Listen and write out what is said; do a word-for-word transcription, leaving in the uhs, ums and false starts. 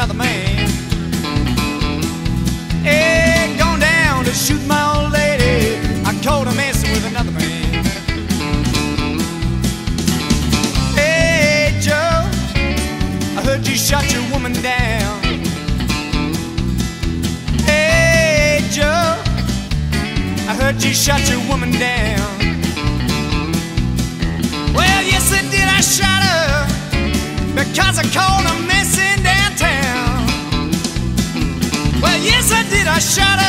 another man. Hey, gone down to shoot my old lady. I caught her messing with another man. Hey, Joe, I heard you shot your woman down. Hey, Joe, I heard you shot your woman down. Well, yes, I did, I shot her because I caught her messing downtown. Well, yes, I did, I shot her